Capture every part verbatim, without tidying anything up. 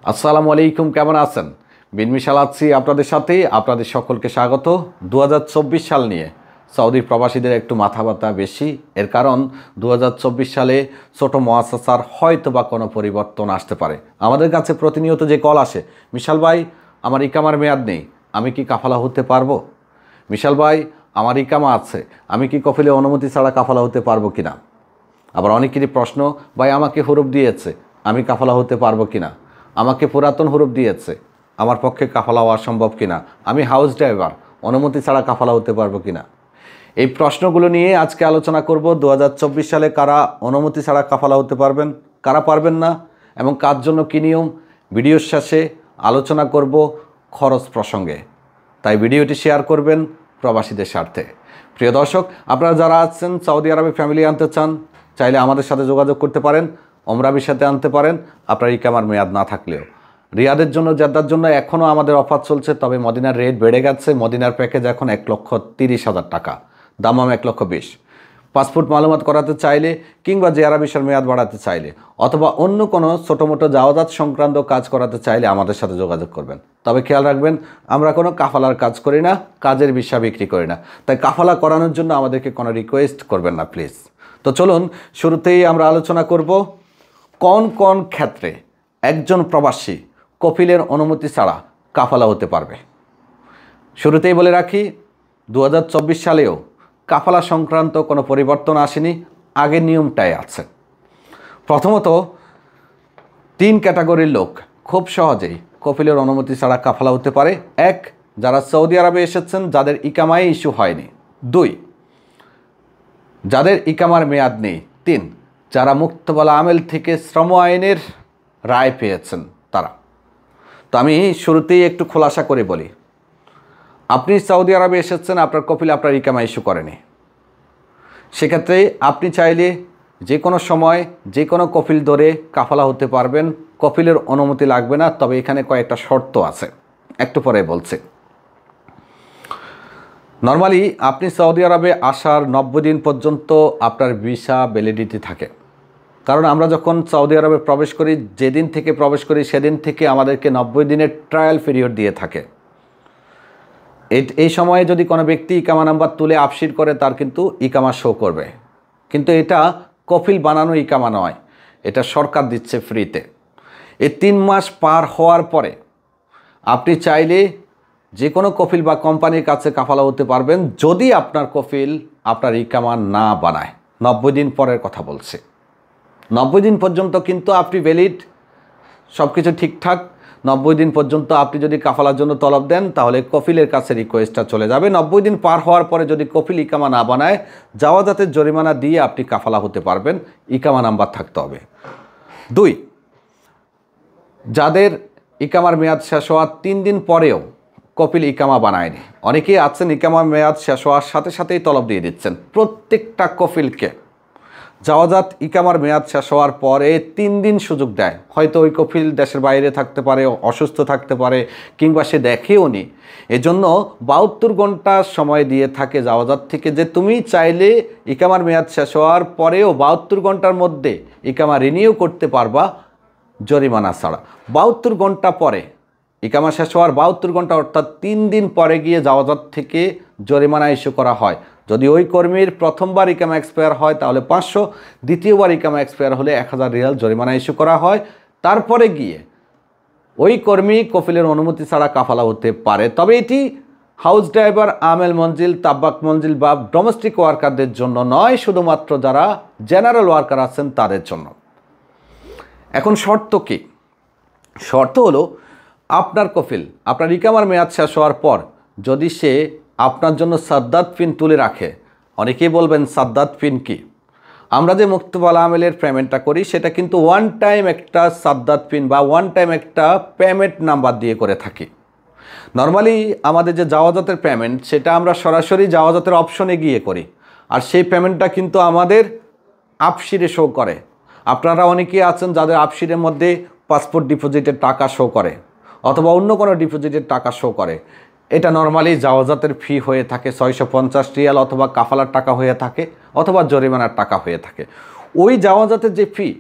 আসসালামু আলাইকুম, কেমন আছেন? বিন মিশাল আছি আপনাদের সাথে। আপনাদের সকলকে স্বাগত। দু হাজার চব্বিশ সাল নিয়ে সৌদি প্রবাসীদের একটু মাথা ব্যথা বেশি। এর কারণ দু হাজার চব্বিশ সালে ছোটো মুআসাসার হয়তো বা কোনো পরিবর্তন আসতে পারে। আমাদের কাছে প্রতিনিয়ত যে কল আসে, মিশাল ভাই আমার ইকামার মেয়াদ নেই, আমি কি কাফালা হতে পারবো? মিশাল ভাই আমার ইকামা আছে, আমি কি কফিলে অনুমতি ছাড়া কাফালা হতে পারবো কিনা? আবার অনেকেরই প্রশ্ন, ভাই আমাকে হরফ দিয়েছে, আমি কাফালা হতে পারবো কিনা? আমাকে পুরাতন হরফ দিয়েছে, আমার পক্ষে কাফালা হওয়া সম্ভব কিনা? আমি হাউস ড্রাইভার, অনুমতি ছাড়া কাফালা হতে পারবো কিনা? এই প্রশ্নগুলো নিয়ে আজকে আলোচনা করব। দু হাজার চব্বিশ সালে কারা অনুমতি ছাড়া কাফালা হতে পারবেন, কারা পারবেন না, এবং কার জন্য কী নিয়ম, ভিডিওর শেষে আলোচনা করব খরচ প্রসঙ্গে। তাই ভিডিওটি শেয়ার করবেন প্রবাসীদের স্বার্থে। প্রিয় দর্শক, আপনারা যারা আছেন সৌদি আরবে ফ্যামিলি আনতে চান, চাইলে আমাদের সাথে যোগাযোগ করতে পারেন, ওমরা ভিসাতে আনতে পারেন আপনার ইকামার মেয়াদ না থাকলেও। রিয়াদের জন্য, জেদ্দার জন্য এখনও আমাদের অফার চলছে, তবে মদিনার রেট বেড়ে গেছে। মদিনার প্যাকেজ এখন এক লক্ষ তিরিশ হাজার টাকা, দামাম এক লক্ষ বিশ। পাসপোর্ট মালুমাত করাতে চাইলে কিংবা জিয়ারা ভিসার মেয়াদ বাড়াতে চাইলে অথবা অন্য কোনো ছোটো মোটো জাওয়াজাত সংক্রান্ত কাজ করাতে চাইলে আমাদের সাথে যোগাযোগ করবেন। তবে খেয়াল রাখবেন, আমরা কোনো কাফালার কাজ করি না, কাজের ভিসা বিক্রি করি না। তাই কাফালা করানোর জন্য আমাদেরকে কোনো রিকোয়েস্ট করবেন না প্লিজ। তো চলুন শুরুতেই আমরা আলোচনা করব কোন কোন ক্ষেত্রে একজন প্রবাসী কফিলের অনুমতি ছাড়া কাফালা হতে পারবে। শুরুতেই বলে রাখি, দু হাজার চব্বিশ সালেও কাফালা সংক্রান্ত কোনো পরিবর্তন আসেনি, আগের নিয়মটাই আছে। প্রথমত, তিন ক্যাটাগরির লোক খুব সহজেই কফিলের অনুমতি ছাড়া কাফালা হতে পারে। এক, যারা সৌদি আরবে এসেছেন, যাদের ইকামায় ইস্যু হয়নি। দুই, যাদের ইকামার মেয়াদ নেই। তিন, যারা মুক্তবালা আমেল থেকে শ্রম আইনের রায় পেয়েছেন তারা। তো আমি শুরুতেই একটু খোলাসা করে বলি, আপনি সৌদি আরবে এসেছেন, আপনার কফিল আপনার ইকামা ইস্যু করেনি, সেক্ষেত্রে আপনি চাইলে যে কোনো সময় যে কোনো কফিল ধরে কাফালা হতে পারবেন, কফিলের অনুমতি লাগবে না। তবে এখানে কয়েকটা শর্ত আছে, একটু পরে বলছি। নর্মালি আপনি সৌদি আরবে আসার নব্বই দিন পর্যন্ত আপনার ভিসা ভ্যালিডিটি থাকে। কারণ আমরা যখন সৌদি আরবে প্রবেশ করি, যেদিন থেকে প্রবেশ করি সেদিন থেকে আমাদেরকে নব্বই দিনের ট্রায়াল পিরিয়ড দিয়ে থাকে। এই সময়ে যদি কোনো ব্যক্তি ইকামা নাম্বার তুলে আপসির করে, তার কিন্তু ইকামা শো করবে। কিন্তু এটা কফিল বানানো ইকামা নয়, এটা সরকার দিচ্ছে ফ্রিতে। এই তিন মাস পার হওয়ার পরে আপনি চাইলে যে কোনো কফিল বা কোম্পানির কাছে কাফালা হতে পারবেন, যদি আপনার কফিল আপনার ইকামা না বানায়। নব্বই দিন পরের কথা বলছে। নব্বই দিন পর্যন্ত কিন্তু আপনি ভ্যালিড, সব কিছু ঠিকঠাক। নব্বই দিন পর্যন্ত আপনি যদি কাফালার জন্য তলব দেন, তাহলে কফিলের কাছে রিকোয়েস্টটা চলে যাবে। নব্বই দিন পার হওয়ার পরে যদি কফিল ইকামা না বানায়, জাওয়াজাতের জরিমানা দিয়ে আপনি কাফালা হতে পারবেন, ইকামা নাম্বার থাকতে হবে। দুই, যাদের ইকামার মেয়াদ শেষ হওয়ার তিন দিন পরেও কফিল ইকামা বানায়নি। অনেকেই আছেন ইকামার মেয়াদ শেষ হওয়ার সাথে সাথেই তলব দিয়ে দিচ্ছেন। প্রত্যেকটা কফিলকে জাওয়াজাত ইকামার মেয়াদ শেষ হওয়ার পরে তিন দিন সুযোগ দেয়। হয়তো ওই কফিল দেশের বাইরে থাকতে পারে, অসুস্থ থাকতে পারে, কিংবা সে দেখেও নি। এজন্য বাহাত্তর ঘন্টা সময় দিয়ে থাকে জাওয়াজাত থেকে, যে তুমি চাইলে ইকামার মেয়াদ শেষ হওয়ার পরেও বাহাত্তর ঘন্টার মধ্যে ইকামা রিনিউ করতে পারবা জরিমানা ছাড়া। বাহাত্তর ঘন্টা পরে, ইকামা শেষ হওয়ার বাহাত্তর ঘন্টা অর্থাৎ তিন দিন পরে গিয়ে জাওয়াজাত থেকে জরিমানা ইস্যু করা হয়। যদি ওই কর্মীর প্রথমবার ইকামা এক্সপায়ার হয় তাহলে পাঁচশো, দ্বিতীয়বার ইকামা এক্সপায়ার হলে এক হাজার রিয়াল জরিমানা ইস্যু করা হয়। তারপরে গিয়ে ওই কর্মী কফিলের অনুমতি ছাড়া কাফালা হতে পারে। তবে এটি হাউস ড্রাইভার, আমেল মঞ্জিল, তাব্বাক মঞ্জিল বা ডোমেস্টিক ওয়ার্কারদের জন্য নয়, শুধুমাত্র যারা জেনারেল ওয়ার্কার আছেন তাদের জন্য। এখন শর্ত কি? শর্ত হলো, আপনার কফিল আপনার ইকামার মেয়াদ শেষ হওয়ার পর যদি সে আপনার জন্য সাদ্দাত ফিন তুলে রাখে। অনেকেই বলবেন সাদ্দাত ফিন কি? আমরা যে মুক্তবালা আমেলের পেমেন্টটা করি, সেটা কিন্তু ওয়ান টাইম একটা সাদ্দাত ফিন বা ওয়ান টাইম একটা পেমেন্ট নাম্বার দিয়ে করে থাকি। নর্মালি আমাদের যে জাওয়াজাতের পেমেন্ট, সেটা আমরা সরাসরি জাওয়াজাতের অপশনে গিয়ে করি, আর সেই পেমেন্টটা কিন্তু আমাদের আপসিরে শো করে। আপনারা অনেকেই আছেন যাদের আপসিরের মধ্যে পাসপোর্ট ডিপোজিটের টাকা শো করে অথবা অন্য কোনো ডিপোজিটের টাকা শো করে। এটা নর্মালি জাওয়াজাতের ফি হয়ে থাকে ছয়শো পঞ্চাশ রিয়াল, অথবা কাফালার টাকা হয়ে থাকে, অথবা জরিমানার টাকা হয়ে থাকে। ওই জাওয়াজাতের যে ফি,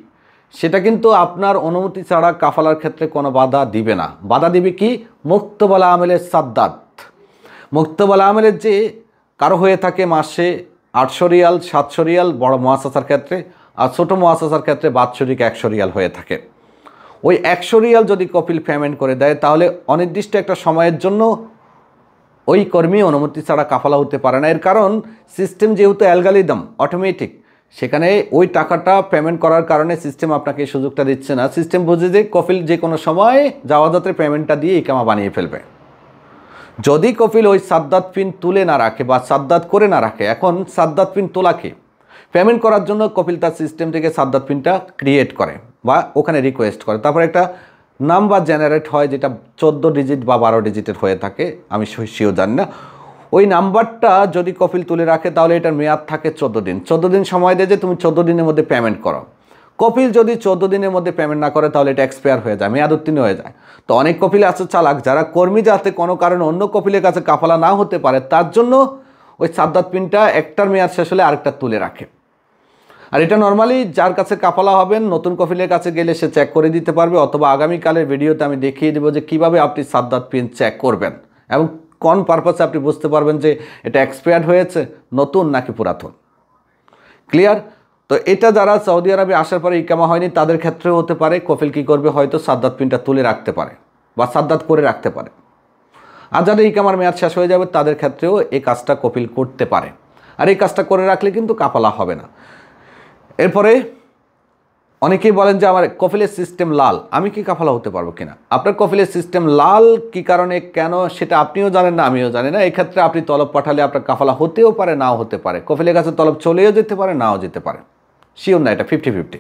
সেটা কিন্তু আপনার অনুমতি ছাড়া কাফালার ক্ষেত্রে কোনো বাধা দিবে না। বাধা দিবে কি? মুক্তবালা আমেলের সাদ্দাত। মুক্তবালা আমেলের যে কারো হয়ে থাকে মাসে আটশো রিয়াল, সাতশো রিয়াল বড় মুআসাসার ক্ষেত্রে, আর ছোটো মুআসাসার ক্ষেত্রে বাৎসরিক একশো রিয়াল হয়ে থাকে। ওই একশো রিয়াল যদি কপিল পেমেন্ট করে দেয় তাহলে অনির্দিষ্ট একটা সময়ের জন্য ওই কর্মী অনুমতি ছাড়া কাফালা হতে পারে না। এর কারণ সিস্টেম যেহেতু অ্যালগরিদম অটোমেটিক, সেখানে ওই টাকাটা পেমেন্ট করার কারণে সিস্টেম আপনাকে এই সুযোগটা দিচ্ছে না। সিস্টেম বুঝে যে কপিল যে কোনো সময় জাওয়াজাতের পেমেন্টটা দিয়ে ইকামা বানিয়ে ফেলবে। যদি কপিল ওই সাদ্দাত পিন তুলে না রাখে বা সাদ্দাত করে না রাখে, এখন সাদ্দাত পিন তোলাকে পেমেন্ট করার জন্য কপিল তার সিস্টেম থেকে সাদ্দাত পিনটা ক্রিয়েট করে বা ওখানে রিকোয়েস্ট করে, তারপর একটা নাম্বার জেনারেট হয় যেটা চোদ্দো ডিজিট বা বারো ডিজিটের হয়ে থাকে, আমি শিওর জানি না। ওই নাম্বারটা যদি কপিল তুলে রাখে তাহলে এটার মেয়াদ থাকে চোদ্দো দিন। চোদ্দো দিন সময় দেয় যে তুমি চোদ্দো দিনের মধ্যে পেমেন্ট করো। কপিল যদি চোদ্দো দিনের মধ্যে পেমেন্ট না করে তাহলে এটা এক্সপায়ার হয়ে যায়, মেয়াদ উত্তীর্ণ হয়ে যায়। তো অনেক কপিল আছে চালাক, যারা কর্মী যাতে কোনো কারণে অন্য কপিলের কাছে কাফালা না হতে পারে তার জন্য ওই সাদ্দাত পিনটা একটার মেয়াদ শেষ হলে আরেকটা তুলে রাখে। আর এটা নর্মালি যার কাছে কাফালা হবেন নতুন কপিলের কাছে গেলে সে চেক করে দিতে পারবে, অথবা আগামীকালের ভিডিওতে আমি দেখিয়ে দেবো যে কীভাবে আপনি সাদ্দাত পিন চেক করবেন এবং কোন পারপাসে আপনি বুঝতে পারবেন যে এটা এক্সপায়ার্ড হয়েছে, নতুন নাকি পুরাতন। ক্লিয়ার? তো এটা যারা সৌদি আরবে আসার পরে ইকামা হয়নি তাদের ক্ষেত্রেও হতে পারে। কপিল কী করবে, হয়তো সাদ্দাত পিনটা তুলে রাখতে পারে বা সাদ্দাত করে রাখতে পারে। আর যাদের ইকামার মেয়াদ শেষ হয়ে যাবে তাদের ক্ষেত্রেও এই কাজটা কপিল করতে পারে। আর এই কাজটা করে রাখলে কিন্তু কাফালা হবে না। এরপরে অনেকেই বলেন যে আমার কফিলের সিস্টেম লাল, আমি কি কাফালা হতে পারবো কিনা। আপনার কফিলের সিস্টেম লাল কি কারণে, কেন, সেটা আপনিও জানেন না, আমিও জানি না। এক্ষেত্রে আপনি তলব পাঠালে আপনার কাফালা হতেও পারে, নাও হতে পারে। কফিলের কাছে তলব চলেও যেতে পারে, নাও যেতে পারে, শিওর না, এটা ফিফটি ফিফটি।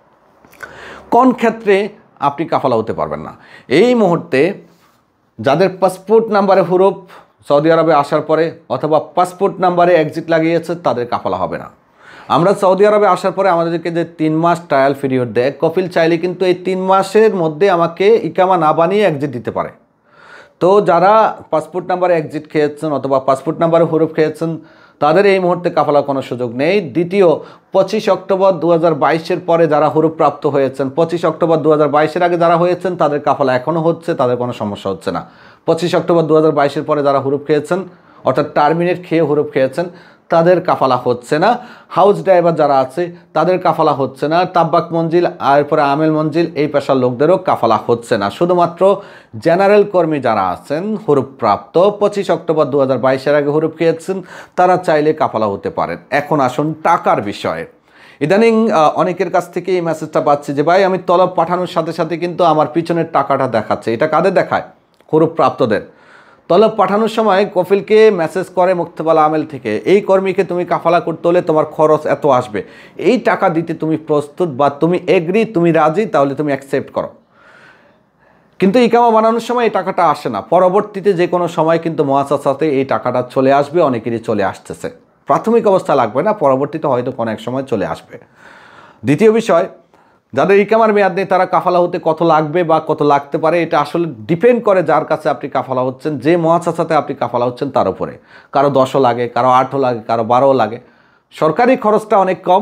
কোন ক্ষেত্রে আপনি কাফালা হতে পারবেন না? এই মুহূর্তে যাদের পাসপোর্ট নাম্বারে হরফ সৌদি আরবে আসার পরে অথবা পাসপোর্ট নাম্বারে এক্সিট লাগিয়েছে তাদের কাফালা হবে না। আমরা সৌদি আরবে আসার পরে আমাদেরকে যে তিন মাস ট্রায়াল পিরিয়ড দেয়, কপিল চাইলে কিন্তু এই তিন মাসের মধ্যে আমাকে ইকামা না বানিয়ে এক্সিট দিতে পারে। তো যারা পাসপোর্ট নাম্বারে এক্সিট খেয়েছেন অথবা পাসপোর্ট নাম্বারে হরফ খেয়েছেন তাদের এই মুহূর্তে কাফালার কোনো সুযোগ নেই। দ্বিতীয়, পঁচিশ অক্টোবর দু হাজার বাইশের পরে যারা হরফ প্রাপ্ত হয়েছেন, পঁচিশ অক্টোবর দু হাজার বাইশের আগে যারা হয়েছেন তাদের কাফালা এখনও হচ্ছে, তাদের কোনো সমস্যা হচ্ছে না। পঁচিশ অক্টোবর দু হাজার বাইশের পরে যারা হরফ খেয়েছেন অর্থাৎ টার্মিনেট খেয়ে হরফ খেয়েছেন তাদের কাফালা হচ্ছে না। হাউস ড্রাইভার যারা আছে তাদের কাফালা হচ্ছে না। তাব্বাক মঞ্জিল আর এরপরে আমেল মঞ্জিল এই পেশার লোকদেরও কাফালা হচ্ছে না। শুধুমাত্র জেনারেল কর্মী যারা আছেন হরফ প্রাপ্ত পঁচিশ অক্টোবর দু হাজার বাইশের আগে হরফ খেয়েছেন তারা চাইলে কাফালা হতে পারেন। এখন আসুন টাকার বিষয়ে। ইদানিং অনেকের কাছ থেকে এই মেসেজটা পাচ্ছি যে ভাই আমি তলব পাঠানোর সাথে সাথে কিন্তু আমার পিছনের টাকাটা দেখাচ্ছে। এটা কাদের দেখায়? হরফ প্রাপ্তদের। তলব পাঠানোর সময় কফিলকে মেসেজ করে মুক্তবালা আমেল থেকে, এই কর্মীকে তুমি কাফালা করতে হলে তোমার খরচ এত আসবে, এই টাকা দিতে তুমি প্রস্তুত বা তুমি এগ্রি, তুমি রাজি, তাহলে তুমি অ্যাকসেপ্ট করো। কিন্তু ইকামা বানানোর সময় এই টাকাটা আসে না। পরবর্তীতে যে কোনো সময় কিন্তু মুআসাসাতে এই টাকাটা চলে আসবে, অনেকেরই চলে আসতেছে। প্রাথমিক অবস্থা লাগবে না, পরবর্তীতে হয়তো কোনো এক সময় চলে আসবে। দ্বিতীয় বিষয়, যাদের ইকামার মেয়াদ নেই তারা কাফালা হতে কত লাগবে বা কত লাগতে পারে এটা আসলে ডিপেন্ড করে যার কাছে আপনি কাফালা হচ্ছেন, যে মুআসাসাতে আপনি কাফালা হচ্ছেন তার উপরে। কারো দশও লাগে, কারো আটও লাগে, কারো বারোও লাগে। সরকারি খরচটা অনেক কম।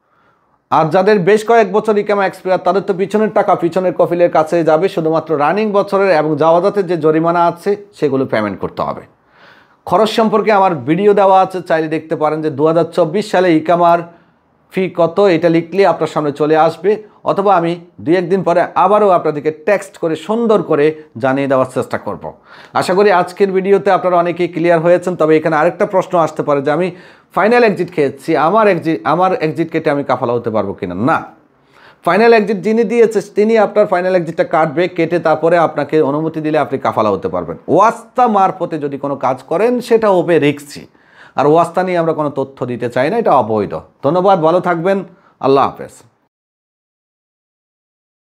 আর যাদের বেশ কয়েক বছর ইকামা এক্সপায়ার তাদের তো পিছনের টাকা পিছনের কফিলের কাছে যাবে, শুধুমাত্র রানিং বছরের এবং জাওয়াজাতের যে জরিমানা আছে সেগুলো পেমেন্ট করতে হবে। খরচ সম্পর্কে আমার ভিডিও দেওয়া আছে, চাইলে দেখতে পারেন যে দু হাজার চব্বিশ সালে ইকামার ফি কত, এটা লিখলে আপনার সামনে চলে আসবে, অথবা আমি দুই একদিন পরে আবারও আপনাদেরকে টেক্সট করে সুন্দর করে জানিয়ে দেওয়ার চেষ্টা করব। আশা করি আজকের ভিডিওতে আপনারা অনেকেই ক্লিয়ার হয়েছেন। তবে এখানে আরেকটা প্রশ্ন আসতে পারে যে আমি ফাইনাল এক্সিট খেয়েছি, আমার এক্সিট আমার এক্সিট কেটে আমি কাফালা হতে পারবো কিনা। না, ফাইনাল এক্সিট যিনি দিয়েছে তিনি আপনার ফাইনাল এক্সিটটা কাটবে, কেটে তারপরে আপনাকে অনুমতি দিলে আপনি কাফালা হতে পারবেন। ওয়াস্তা মারফতে যদি কোনো কাজ করেন সেটা হবে রিস্কি, আর ওয়াস্তা নিয়ে আমরা কোনো তথ্য দিতে চাই না, এটা অবৈধ। ধন্যবাদ, ভালো থাকবেন, আল্লাহ হাফেজ।